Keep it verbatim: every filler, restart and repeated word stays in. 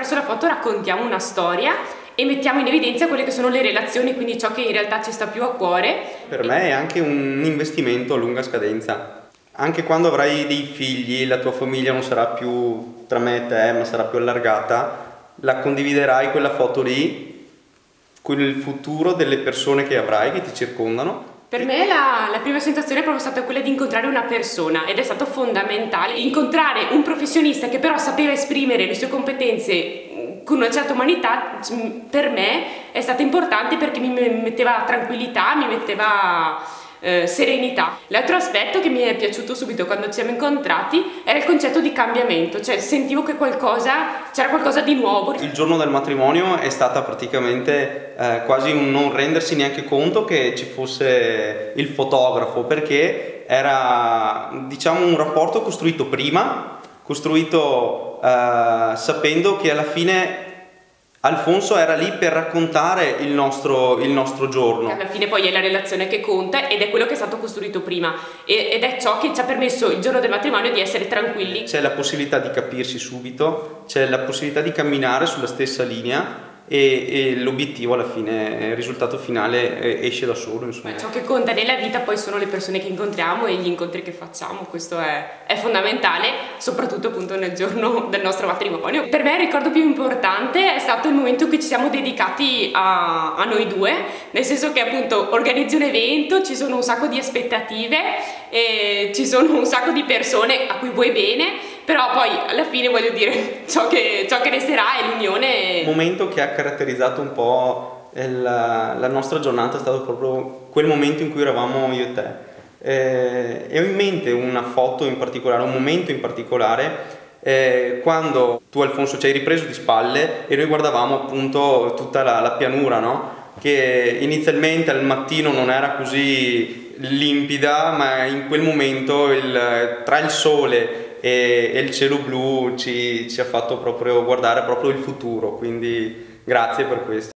attraverso la foto raccontiamo una storia e mettiamo in evidenza quelle che sono le relazioni, quindi ciò che in realtà ci sta più a cuore. Per me è anche un investimento a lunga scadenza. Anche quando avrai dei figli, la tua famiglia non sarà più tra me e te, ma sarà più allargata, la condividerai quella foto lì con il futuro delle persone che avrai, che ti circondano. Per me la, la prima sensazione è proprio stata quella di incontrare una persona ed è stato fondamentale incontrare un professionista che però sapeva esprimere le sue competenze con una certa umanità. Per me è stata importante perché mi metteva tranquillità, mi metteva eh, serenità. L'altro aspetto che mi è piaciuto subito quando ci siamo incontrati era il concetto di cambiamento, cioè sentivo che qualcosa, c'era qualcosa di nuovo. Il giorno del matrimonio è stata praticamente eh, quasi un non rendersi neanche conto che ci fosse il fotografo, perché era, diciamo, un rapporto costruito prima, costruito eh, sapendo che alla fine Alfonso era lì per raccontare il nostro, il nostro giorno. Alla fine poi è la relazione che conta ed è quello che è stato costruito prima ed è ciò che ci ha permesso il giorno del matrimonio di essere tranquilli. C'è la possibilità di capirsi subito, c'è la possibilità di camminare sulla stessa linea e, e l'obiettivo alla fine, il risultato finale esce da solo, insomma. Ciò che conta nella vita poi sono le persone che incontriamo e gli incontri che facciamo, questo è, è fondamentale, soprattutto appunto nel giorno del nostro matrimonio. Per me il ricordo più importante è stato il momento in cui ci siamo dedicati a, a noi due, nel senso che appunto organizzi un evento, ci sono un sacco di aspettative, e ci sono un sacco di persone a cui vuoi bene, però poi alla fine voglio dire ciò che, ciò che resterà è l'unione. Il momento che ha caratterizzato un po' il, la nostra giornata è stato proprio quel momento in cui eravamo io e te. Eh, e ho in mente una foto in particolare, un momento in particolare, eh, quando tu, Alfonso, ci hai ripreso di spalle e noi guardavamo appunto tutta la, la pianura, no? Che inizialmente al mattino non era così limpida, ma in quel momento il, tra il sole e, e il cielo blu ci, ci ha fatto proprio guardare proprio il futuro, quindi grazie per questo.